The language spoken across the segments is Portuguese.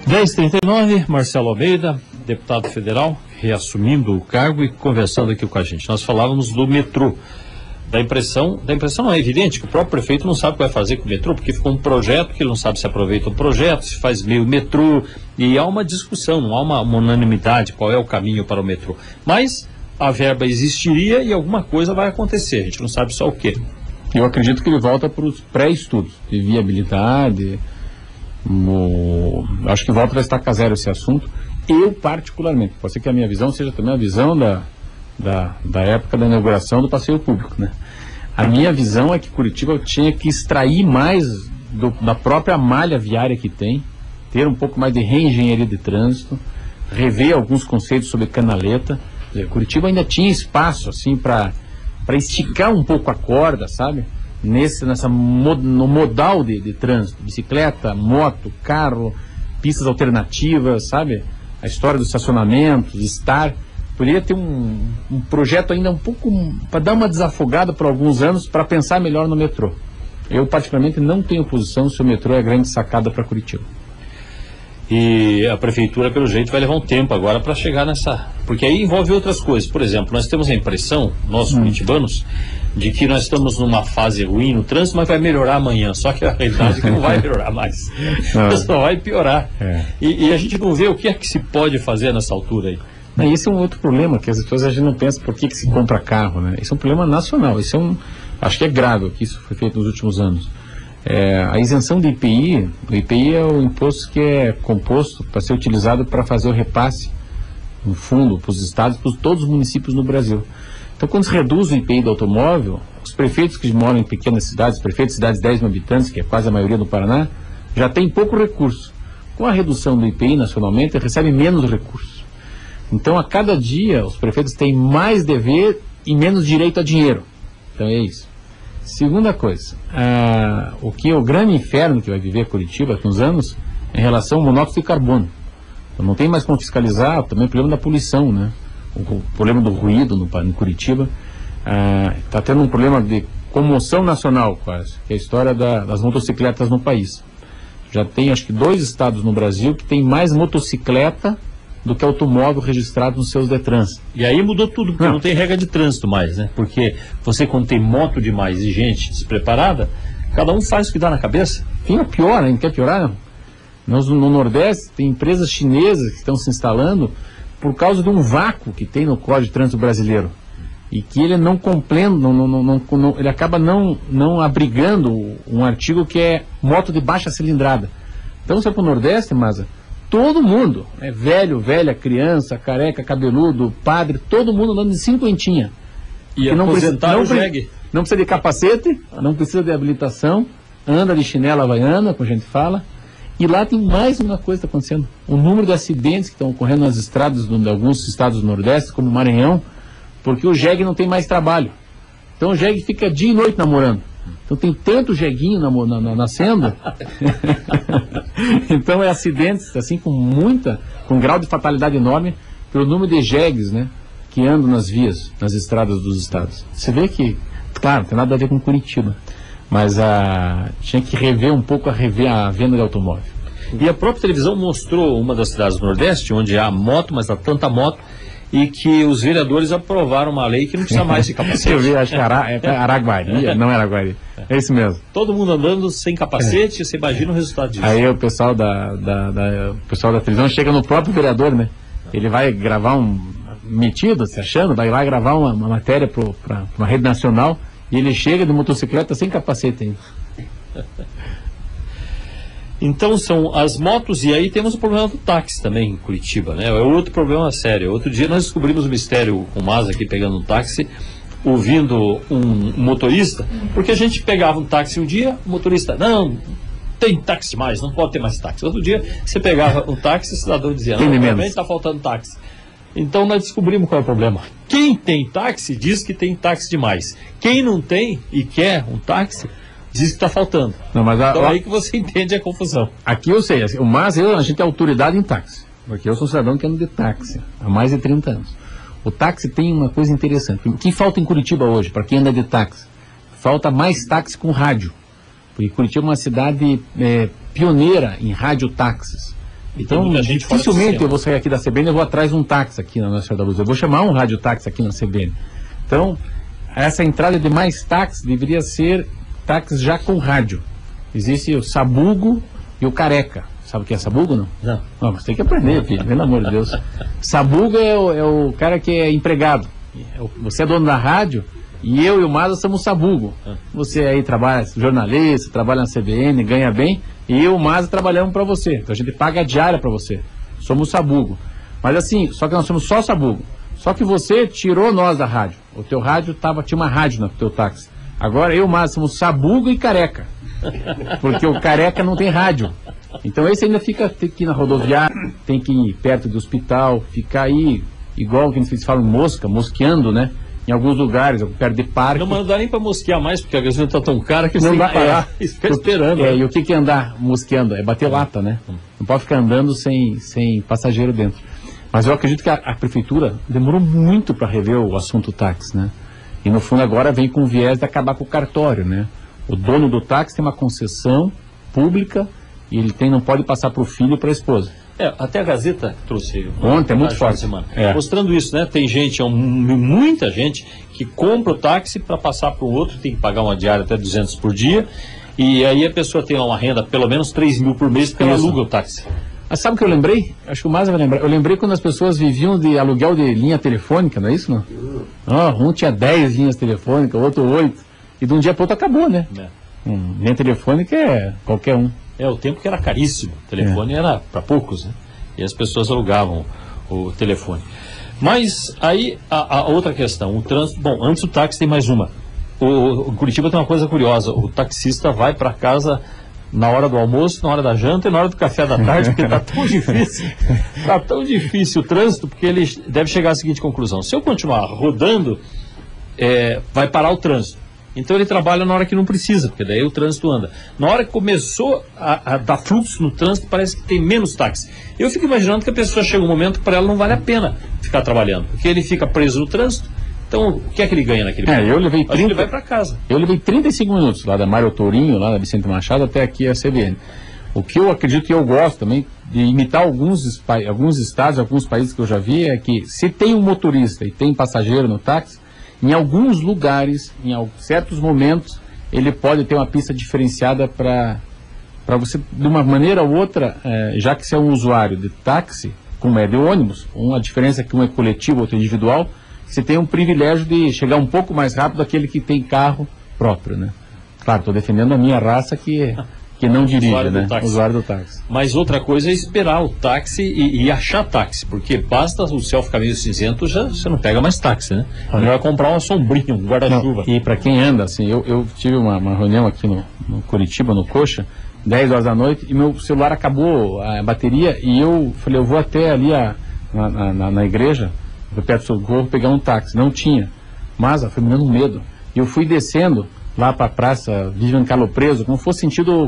10h39, Marcelo Almeida, deputado federal, reassumindo o cargo e conversando aqui com a gente. Nós falávamos do metrô. Da impressão não é evidente que o próprio prefeito não sabe o que vai fazer com o metrô, porque ficou um projeto que ele não sabe se aproveita o projeto, se faz meio metrô, e há uma discussão, não há uma unanimidade qual é o caminho para o metrô. Mas a verba existiria e alguma coisa vai acontecer, a gente não sabe só o quê. Eu acredito que ele volta para os pré-estudos de viabilidade. Acho que volta a estacar zero esse assunto. Eu particularmente, pode ser que a minha visão seja também a visão da época da inauguração do passeio público, né? A minha visão é que Curitiba tinha que extrair mais da própria malha viária que tem, ter um pouco mais de reengenharia de trânsito, rever alguns conceitos sobre canaleta. Curitiba ainda tinha espaço assim para esticar um pouco a corda, sabe? No modal de trânsito, bicicleta, moto, carro, pistas alternativas, sabe? A história dos estacionamentos, poderia ter um projeto ainda um pouco para dar uma desafogada por alguns anos para pensar melhor no metrô. Eu particularmente não tenho posição se o metrô é a grande sacada para Curitiba. E a prefeitura, pelo jeito, vai levar um tempo agora para chegar nessa... Porque aí envolve outras coisas. Por exemplo, nós temos a impressão, nós curitibanos, de que nós estamos numa fase ruim no trânsito, mas vai melhorar amanhã. Só que a realidade é que não vai melhorar mais. Só vai piorar. E a gente não vê o que é que se pode fazer nessa altura aí. Esse é um outro problema, que as pessoas a gente não pensa por que se compra carro, né? Esse é um problema nacional. Acho que é grave o que isso foi feito nos últimos anos. A isenção do IPI, o IPI é o imposto que é composto para ser utilizado para fazer o repasse no fundo para os estados, para todos os municípios no Brasil. Então, quando se reduz o IPI do automóvel, os prefeitos que moram em pequenas cidades, prefeitos de cidades de 10 mil habitantes, que é quase a maioria do Paraná, já tem pouco recurso. Com a redução do IPI nacionalmente, recebem menos recursos. Então, a cada dia, os prefeitos têm mais dever e menos direito a dinheiro. Então, é isso. Segunda coisa, o grande inferno que vai viver Curitiba daqui uns anos é em relação ao monóxido de carbono. Então, não tem mais como fiscalizar, também o problema da poluição, né? O problema do ruído em Curitiba. Está tendo um problema de comoção nacional quase, que é a história das motocicletas no país. Já tem acho que 2 estados no Brasil que tem mais motocicleta do que automóvel registrado nos seus Detrans. E aí mudou tudo, porque não tem regra de trânsito mais, né? Porque você, quando tem moto demais e gente despreparada, cada um faz o que dá na cabeça. Fica pior, né? Não quer piorar, não? No Nordeste tem empresas chinesas que estão se instalando por causa de um vácuo que tem no Código de Trânsito brasileiro. E que ele não compreende, ele acaba não abrigando um artigo que é moto de baixa cilindrada. Então, se é para o Nordeste, Maza, todo mundo, velho, velha, criança, careca, cabeludo, padre, todo mundo andando de cinquentinha. E não precisa de capacete, não precisa de habilitação, anda de chinela havaiana, como a gente fala. E lá tem mais uma coisa que está acontecendo. O número de acidentes que estão ocorrendo nas estradas de alguns estados do Nordeste, como Maranhão, porque o jegue não tem mais trabalho. Então o jegue fica dia e noite namorando. Então tem tanto jeguinho nascendo. Então é acidentes assim com grau de fatalidade enorme pelo número de jegues, né, que andam nas vias, nas estradas dos estados. Você vê que, claro, não tem nada a ver com Curitiba, mas tinha que rever um pouco a venda de automóvel. E a própria televisão mostrou uma das cidades do Nordeste, onde há moto, mas há tanta moto, e que os vereadores aprovaram uma lei que não precisa mais de capacete. Eu vi, acho que é Araguari, não é Araguari. É isso mesmo. Todo mundo andando sem capacete, você imagina o resultado disso. Aí o pessoal o pessoal da televisão chega no próprio vereador, né? Ele vai gravar metido, se achando, vai lá gravar uma matéria para uma rede nacional, e ele chega de motocicleta sem capacete ainda. Então são as motos, e aí temos o problema do táxi também em Curitiba, né? É outro problema sério. Outro dia nós descobrimos um mistério com o Maza aqui pegando um táxi, ouvindo um motorista, porque a gente pegava um táxi um dia, o motorista, não, tem táxi mais, não pode ter mais táxi. Outro dia você pegava um táxi e o cidadão dizia, não, realmente está faltando táxi. Então nós descobrimos qual é o problema. Quem tem táxi diz que tem táxi demais. Quem não tem e quer um táxi, diz que está faltando. Não, mas então aí que você entende a confusão. Aqui eu sei, mas a gente tem autoridade em táxi, porque eu sou cidadão que ando de táxi há mais de 30 anos. O táxi tem uma coisa interessante. O que falta em Curitiba hoje, para quem anda de táxi? Falta mais táxi com rádio. Porque Curitiba é uma cidade pioneira em radiotáxis. Então, dificilmente eu vou sair aqui da CBN, eu vou atrás de um táxi aqui na Nossa Senhora da Luz. Eu vou chamar um radiotáxi aqui na CBN. Então, essa entrada de mais táxi deveria ser táxi já com rádio. Existe o Sabugo e o Careca. Sabe o que é Sabugo, não? Não. Não, você tem que aprender, filho, pelo amor de Deus. Sabugo é o cara que é empregado. Você é dono da rádio e eu e o Maza somos Sabugo. Você aí trabalha, jornalista, trabalha na CBN, ganha bem, e eu e o Maza trabalhamos para você. Então a gente paga a diária para você. Somos Sabugo. Mas assim, só que nós somos só Sabugo. Só que você tirou nós da rádio. O teu rádio tinha uma rádio no teu táxi. Agora eu e o Maza somos Sabugo e Careca. Porque o Careca não tem rádio. Então esse ainda tem que ir na rodoviária, tem que ir perto do hospital, ficar aí, igual que eles falam, mosqueando, né? Em alguns lugares, perto de parque. Não dá nem para mosquear mais, porque a gasolina está tão cara que não você dá, tem que parar e ficar esperando. E o que é andar mosqueando? É bater lata, né? Não pode ficar andando sem passageiro dentro. Mas eu acredito que a prefeitura demorou muito para rever o assunto táxi, né? E no fundo agora vem com o viés de acabar com o cartório, né? O dono do táxi tem uma concessão pública e ele não pode passar para o filho e para a esposa. Até a Gazeta trouxe ontem, é muito forte, mostrando isso, né? Tem gente, muita gente que compra o táxi para passar para o outro, tem que pagar uma diária até 200 por dia, e aí a pessoa tem lá uma renda pelo menos 3 mil por mês porque ela aluga o táxi. Mas sabe o que eu lembrei? Acho que o Maza vai lembrar. Eu lembrei quando as pessoas viviam de aluguel de linha telefônica, não é isso, não? Um tinha 10 linhas telefônicas, o outro 8, e de um dia para o outro acabou, né? Linha telefônica é qualquer um. O tempo que era caríssimo, o telefone era para poucos, né? E as pessoas alugavam o telefone. Mas aí a outra questão, o trânsito. Bom, antes do táxi tem mais uma. O Curitiba tem uma coisa curiosa: o taxista vai para casa na hora do almoço, na hora da janta e na hora do café da tarde, porque está tão difícil. Está tão difícil o trânsito, porque ele deve chegar à seguinte conclusão: se eu continuar rodando, vai parar o trânsito. Então ele trabalha na hora que não precisa, porque daí o trânsito anda. Na hora que começou a dar fluxo no trânsito, parece que tem menos táxi. Eu fico imaginando que a pessoa chega um momento que para ela não vale a pena ficar trabalhando, porque ele fica preso no trânsito. Então, o que é que ele ganha naquele momento? Ele vai para casa. Eu levei 35 minutos lá da Mário Tourinho, lá da Vicente Machado, até aqui a CBN. O que eu acredito que eu gosto também de imitar alguns estados, alguns países que eu já vi, é que se tem um motorista e tem passageiro no táxi, em alguns lugares, em certos momentos, ele pode ter uma pista diferenciada para você, de uma maneira ou outra, já que você é um usuário de táxi, como é de ônibus, uma diferença que um é coletivo, outro é individual, você tem um privilégio de chegar um pouco mais rápido daquele que tem carro próprio, né? Claro, estou defendendo a minha raça que não dirige, usuário do táxi. Mas outra coisa é esperar o táxi e achar táxi, porque basta o céu ficar meio cinzento, você não pega mais táxi, né? Você vai comprar uma sombrinha, um guarda-chuva. E para quem anda, assim, eu tive uma reunião aqui no Curitiba, no Coxa, 10 horas da noite, e meu celular acabou a bateria, e eu falei, eu vou até ali na igreja, perto do Socorro, pegar um táxi. Não tinha. Mas foi me dando medo. E eu fui descendo lá para a praça Vivian Calopreso, como fosse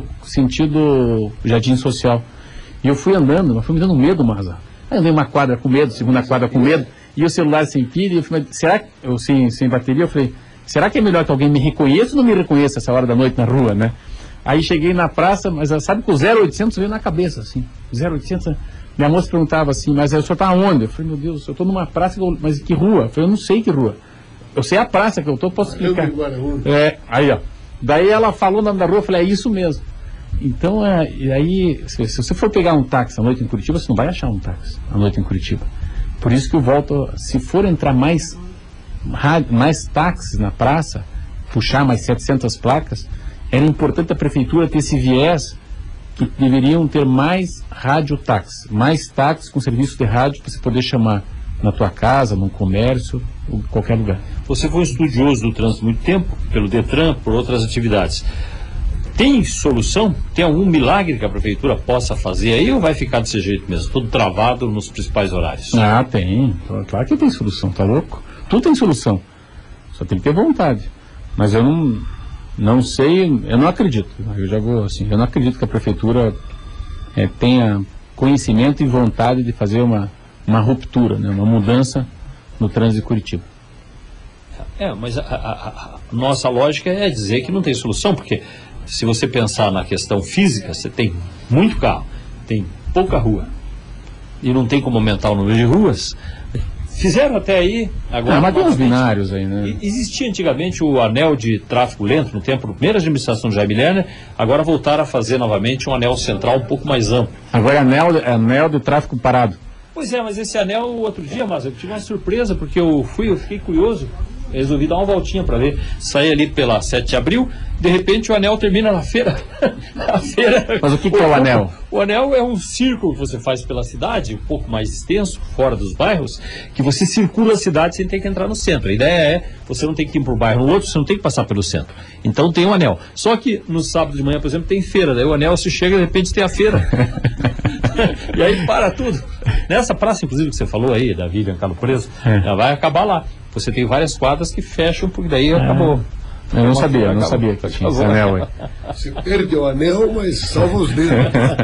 sentido Jardim Social. E eu fui andando, mas foi me dando medo, Maza. Aí andei uma quadra com medo, segunda quadra com medo, e o celular sem pilha, e eu falei, será que eu sem bateria? Eu falei, será que é melhor que alguém me reconheça ou não me reconheça essa hora da noite na rua, né? Aí cheguei na praça, mas sabe que o 0800 veio na cabeça, assim. 0800, minha moça perguntava assim, mas o senhor está onde? Eu falei, meu Deus, eu estou numa praça, mas que rua? Eu falei, eu não sei que rua. Eu sei a praça que eu estou, posso explicar. Aí, ó. Daí ela falou o nome da rua, eu falei, é isso mesmo. Então, e aí, se você for pegar um táxi à noite em Curitiba, você não vai achar um táxi à noite em Curitiba. Por isso que eu volto, se for entrar mais táxis na praça, puxar mais 700 placas, era importante a prefeitura ter esse viés que deveriam ter mais radiotáxis, mais táxis com serviço de rádio para você poder chamar na tua casa, num comércio, ou em qualquer lugar. Você foi um estudioso do trânsito há muito tempo, pelo Detran, por outras atividades. Tem solução? Tem algum milagre que a prefeitura possa fazer aí ou vai ficar desse jeito mesmo, todo travado nos principais horários? Ah, tem. Claro que tem solução, tá louco? Tudo tem solução. Só tem que ter vontade. Mas eu não sei, eu não acredito. Eu já vou assim, eu não acredito que a prefeitura tenha conhecimento e vontade de fazer uma ruptura, né, uma mudança no trânsito de Curitiba. Mas a nossa lógica é dizer que não tem solução, porque se você pensar na questão física, você tem muito carro, tem pouca rua e não tem como aumentar o número de ruas, fizeram até aí agora. Mas tem uns binários aí, né? Existia antigamente o anel de tráfego lento no tempo da primeira administração de Jaime Lerner, agora voltaram a fazer novamente um anel central um pouco mais amplo. Agora é anel de tráfego parado. Pois é, mas esse anel, outro dia, mas eu tive uma surpresa, porque eu fiquei curioso, resolvi dar uma voltinha para ver. Saí ali pela 7 de abril, de repente o anel termina na feira. A feira. Mas o que é o anel? O anel é um círculo que você faz pela cidade, um pouco mais extenso, fora dos bairros, que você circula a cidade sem ter que entrar no centro. A ideia é, você não tem que ir para um bairro no outro, você não tem que passar pelo centro. Então tem um anel. Só que no sábado de manhã, por exemplo, tem feira, daí o anel se chega e de repente tem a feira. E aí para tudo. Nessa praça, inclusive, que você falou aí, da Vivian Calo Preso, ela vai acabar lá. Você tem várias quadras que fecham, porque daí acabou. Eu não sabia que tinha esse anel aí. Você perde o anel, mas salva os dedos.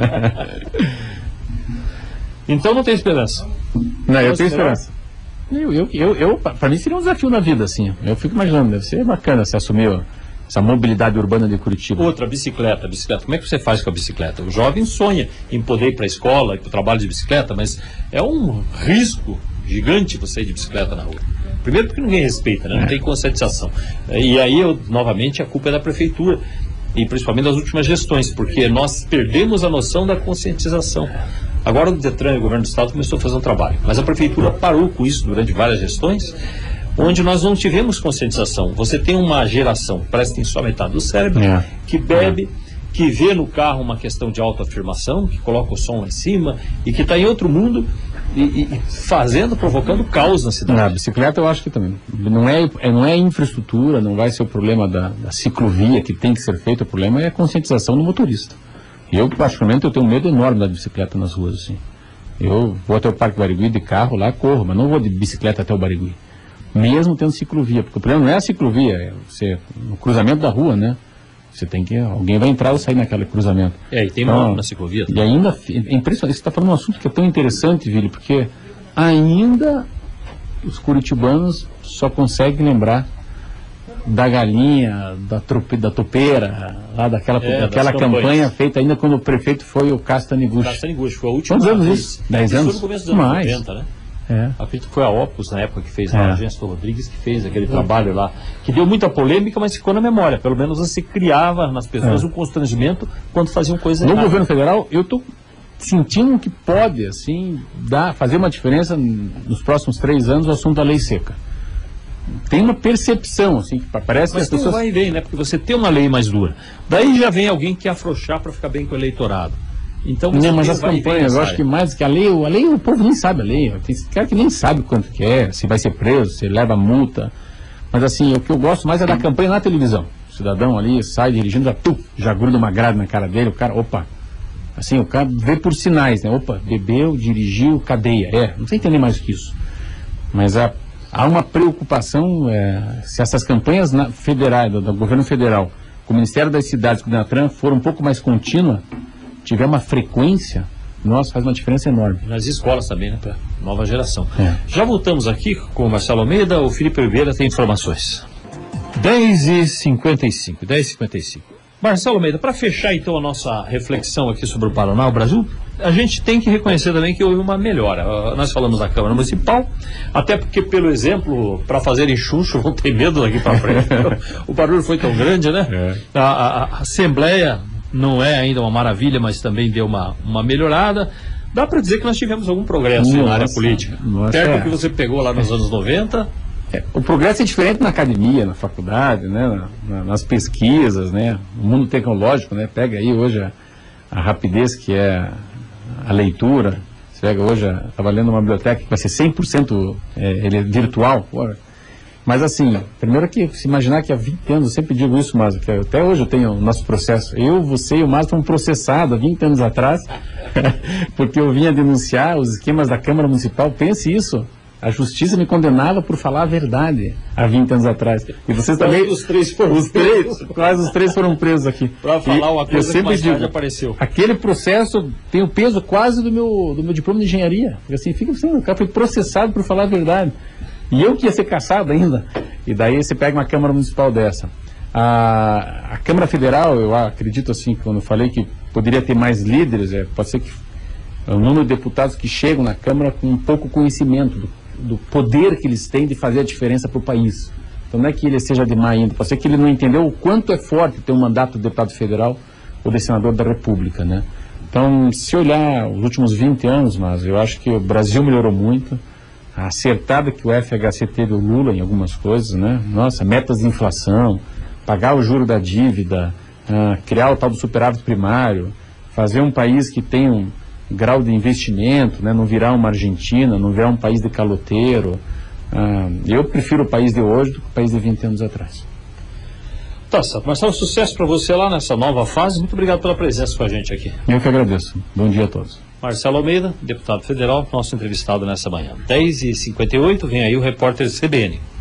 Então não tem esperança. Não, eu tenho esperança. Para mim seria um desafio na vida, assim. Eu fico imaginando, deve ser bacana se assumir essa mobilidade urbana de Curitiba. Outra, bicicleta. Como é que você faz com a bicicleta? O jovem sonha em poder ir para a escola, ir para o trabalho de bicicleta, mas é um risco gigante você ir de bicicleta na rua. Primeiro porque ninguém respeita, né? Não tem conscientização. E aí, novamente, a culpa é da prefeitura, e principalmente das últimas gestões, porque nós perdemos a noção da conscientização. Agora o Detran e o governo do estado começou a fazer um trabalho, mas a prefeitura parou com isso durante várias gestões, onde nós não tivemos conscientização. Você tem uma geração, parece que tem só metade do cérebro, que bebe, que vê no carro uma questão de autoafirmação, que coloca o som lá em cima, e que está em outro mundo, e provocando caos na cidade. A bicicleta eu acho que também não é infraestrutura, não vai ser o problema da ciclovia que tem que ser feito, o problema é a conscientização do motorista. Eu, particularmente, eu tenho um medo enorme da bicicleta nas ruas, assim. Eu vou até o Parque Barigui de carro, lá corro, mas não vou de bicicleta até o Barigui, mesmo tendo ciclovia, porque o problema não é a ciclovia, é você, no cruzamento da rua, né? Você tem que, alguém vai entrar ou sair naquele cruzamento. E tem moto na ciclovia. E ainda, é impressionante, você está falando um assunto que é tão interessante, Vili, porque ainda os curitibanos só conseguem lembrar da galinha, da topeira, lá daquela campanha feita ainda quando o prefeito foi o Castaniguchi. Castaniguchi, foi a última. Quantos anos isso? 10 anos? Foi no começo dos anos 90, né? Acredito que foi a Opus, na época, que fez a agência do Rodrigues, que fez aquele trabalho lá, que deu muita polêmica, mas ficou na memória. Pelo menos você criava nas pessoas um constrangimento quando faziam coisas erradas. No governo federal, eu estou sentindo que pode, assim, fazer uma diferença nos próximos 3 anos o assunto da lei seca. Tem uma percepção, assim, que parece que as pessoas... vai e vem, né? Porque você tem uma lei mais dura. Daí já vem alguém que quer afrouxar para ficar bem com o eleitorado. Então, não, mas as campanhas, eu acho que mais que a lei, o povo nem sabe a lei. Tem cara que nem sabe quanto que é, se vai ser preso, se leva multa. Mas assim, o que eu gosto mais é da campanha na televisão. O cidadão ali sai dirigindo, já gruda uma grade na cara dele, o cara, opa. Assim, o cara vê por sinais, né? Opa, bebeu, dirigiu, cadeia. Não sei entender mais do que isso. Mas há uma preocupação, se essas campanhas federais, do governo federal, com o Ministério das Cidades, com o Detran, for um pouco mais contínua, tiver uma frequência, nossa, faz uma diferença enorme. Nas escolas também, né, para nova geração. Já voltamos aqui com o Marcelo Almeida, o Felipe Oliveira tem informações. 10h55. Marcelo Almeida, para fechar então a nossa reflexão aqui sobre o Paraná, o Brasil, a gente tem que reconhecer também que houve uma melhora. Nós falamos da Câmara Municipal, até porque, pelo exemplo, para fazerem chuncho, vão ter medo daqui para frente. O barulho foi tão grande, né? A Assembleia não é ainda uma maravilha, mas também deu uma melhorada. Dá para dizer que nós tivemos algum progresso na área política. Perto do que você pegou lá nos anos 90. O progresso é diferente na academia, na faculdade, né, nas pesquisas, né, no mundo tecnológico, né, pega aí hoje a rapidez que é a leitura. Você pega hoje, estava lendo uma biblioteca que vai ser 100% ele é virtual. Mas assim, primeiro que se imaginar que há 20 anos, eu sempre digo isso, Márcio, que até hoje eu tenho o nosso processo. Eu, você e o Márcio fomos processados há 20 anos atrás, porque eu vinha denunciar os esquemas da Câmara Municipal. Pense isso, a justiça me condenava por falar a verdade há 20 anos atrás. E vocês também... Os três foram presos. Quase os 3 foram presos aqui. Para falar uma coisa que mais tarde apareceu. Aquele processo tem o peso quase do meu diploma de engenharia. Porque assim, fica assim, o cara foi processado por falar a verdade. E eu que ia ser caçado ainda. E daí você pega uma Câmara Municipal dessa. A Câmara Federal, eu acredito assim, quando eu falei que poderia ter mais líderes, pode ser que o número de deputados que chegam na Câmara com pouco conhecimento do poder que eles têm de fazer a diferença para o país. Então não é que ele seja de má índole, pode ser que ele não entendeu o quanto é forte ter um mandato de deputado federal ou de senador da República, né? Então, se olhar os últimos 20 anos, mas eu acho que o Brasil melhorou muito. A acertada que o FHC teve o Lula em algumas coisas, né? Nossa, metas de inflação, pagar o juro da dívida, criar o tal do superávit primário, fazer um país que tem um grau de investimento, né? Não virar uma Argentina, não virar um país de caloteiro. Eu prefiro o país de hoje do que o país de 20 anos atrás. Tá certo. Marcelo, sucesso para você lá nessa nova fase. Muito obrigado pela presença com a gente aqui. Eu que agradeço. Bom dia a todos. Marcelo Almeida, deputado federal, nosso entrevistado nessa manhã. 10h58, vem aí o repórter CBN.